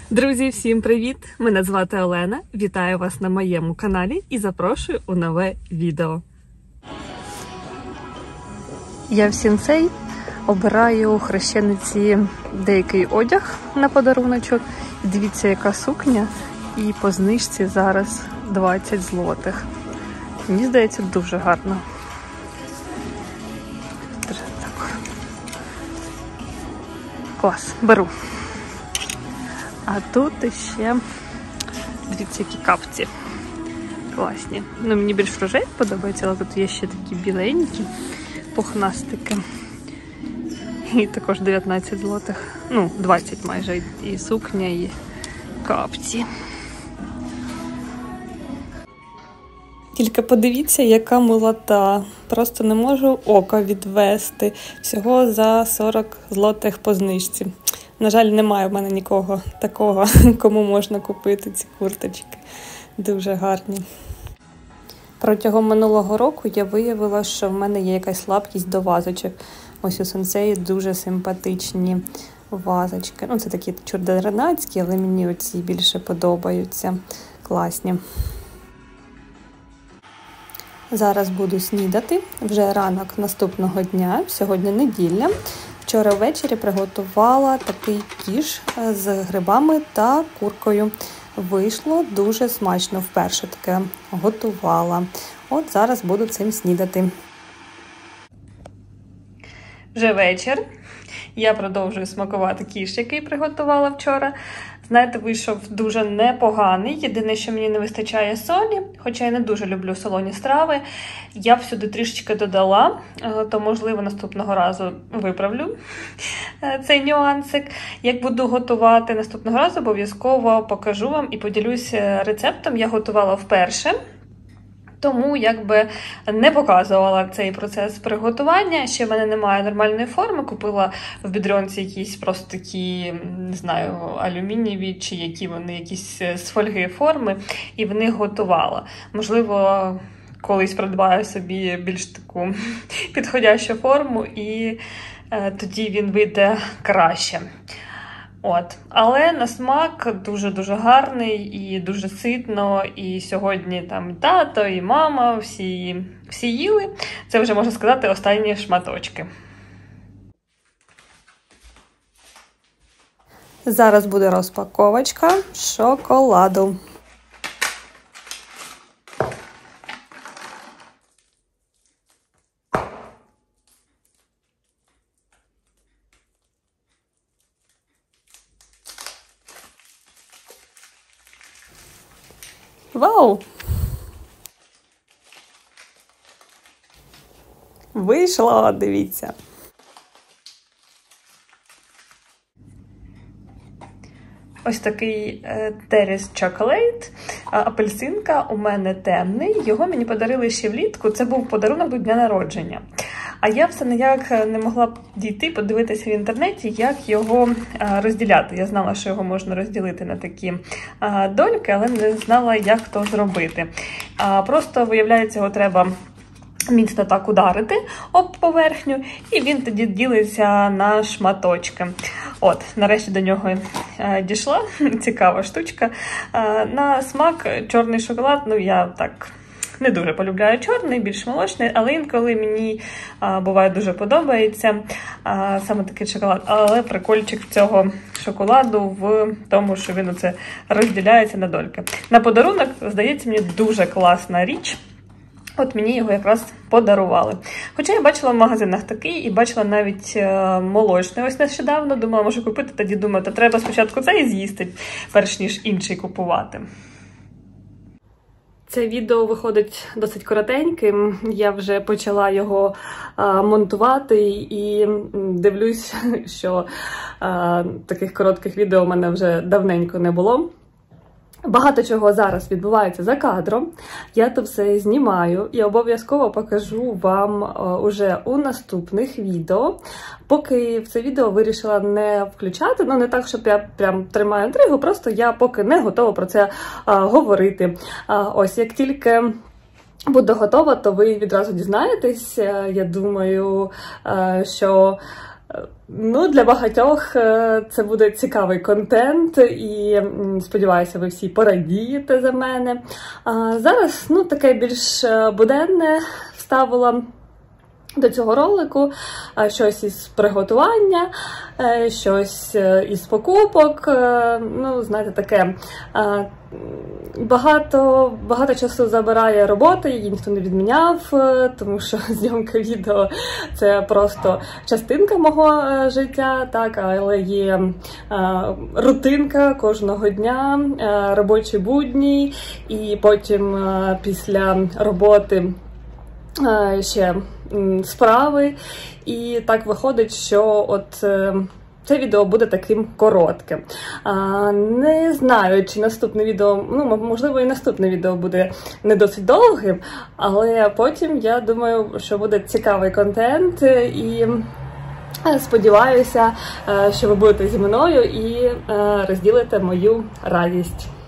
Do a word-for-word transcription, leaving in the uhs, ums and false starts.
Друзі, всім привіт! Мене звати Олена. Вітаю вас на моєму каналі і запрошую у нове відео. Я в Сінсей обираю хрещениці деякий одяг на подаруночок. Дивіться, яка сукня. І по знижці зараз двадцять злотих. Мені здається, дуже гарно. Клас, беру. А тут ще, дивіться, які капці класні. Ну, мені більш рожеві подобається, але тут є ще такі біленькі пухнастики. І також дев'ятнадцять злотих. Ну, двадцять майже. І сукня, і капці. Тільки подивіться, яка милота. Просто не можу ока відвести. Всього за сорок злотих по знижці. На жаль, немає в мене нікого такого, кому можна купити ці курточки. Дуже гарні. Протягом минулого року я виявила, що в мене є якась слабкість до вазочок. Ось у Сенсеї дуже симпатичні вазочки. Ну, це такі чудернацькі, але мені оці більше подобаються. Класні. Зараз буду снідати. Вже ранок наступного дня, сьогодні неділя. Вчора ввечері приготувала такий кіш з грибами та куркою. Вийшло дуже смачно, вперше таке готувала. От зараз буду цим снідати. Вже вечір. Я продовжую смакувати кіш, який приготувала вчора. Знаєте, вийшов дуже непоганий. Єдине, що мені не вистачає солі, хоча я не дуже люблю солоні страви. Я б сюди трішечки додала, то, можливо, наступного разу виправлю цей нюансик. Як буду готувати наступного разу, обов'язково покажу вам і поділюся рецептом. Я готувала вперше. Тому, якби, не показувала цей процес приготування. Ще в мене немає нормальної форми. Купила в бідрьонці якісь просто такі, не знаю, алюмінієві, чи які вони, якісь з фольги форми, і в них готувала. Можливо, колись придбаю собі більш таку підходящу форму, і е, тоді він вийде краще. От. Але на смак дуже-дуже гарний і дуже ситно. І сьогодні там тато, і мама, всі, всі їли. Це вже, можна сказати, останні шматочки. Зараз буде розпаковочка шоколаду. Вау! Вийшло, дивіться. Ось такий Теріс Chocolate, апельсинка, у мене темний. Його мені подарили ще влітку, це був подарунок до дня народження. А я все ніяк не могла дійти, подивитися в інтернеті, як його розділяти. Я знала, що його можна розділити на такі дольки, але не знала, як то зробити. Просто, виявляється, його треба міцно так ударити об поверхню, і він тоді ділиться на шматочки. От, нарешті до нього дійшла. Цікава штучка. На смак чорний шоколад, ну я так не дуже полюбляю чорний, більш молочний, але інколи мені а, буває дуже подобається а, саме такий шоколад. Але прикольчик цього шоколаду в тому, що він оце розділяється на дольки. На подарунок, здається, мені дуже класна річ. От мені його якраз подарували. Хоча я бачила в магазинах такий і бачила навіть е, молочний. Ось нещодавно думала, може купити, тоді думаю, та треба спочатку цей з'їсти, перш ніж інший купувати. Це відео виходить досить коротеньким, я вже почала його а, монтувати і дивлюсь, що а, таких коротких відео в мене вже давненько не було. Багато чого зараз відбувається за кадром, я то все знімаю і обов'язково покажу вам уже у наступних відео. Поки в це відео вирішила не включати, ну не так, щоб я прям тримаю інтригу, просто я поки не готова про це а, говорити. А, ось, як тільки буду готова, то ви відразу дізнаєтесь. Я думаю, а, що Ну, для багатьох це буде цікавий контент, і сподіваюся, ви всі порадієте за мене. А зараз, ну, таке більш буденне вставила до цього ролику, щось із приготування, щось із покупок, ну, знаєте, таке. Багато, багато часу забирає роботи, її ніхто не відміняв, тому що зйомка відео – це просто частинка мого життя, так, але є рутинка кожного дня, робочі будні, і потім після роботи ще справи, і так виходить, що от це відео буде таким коротким. А, не знаю, чи наступне відео, ну, можливо, і наступне відео буде не досить довгим, але потім, я думаю, що буде цікавий контент, і сподіваюся, що ви будете зі мною і розділите мою радість.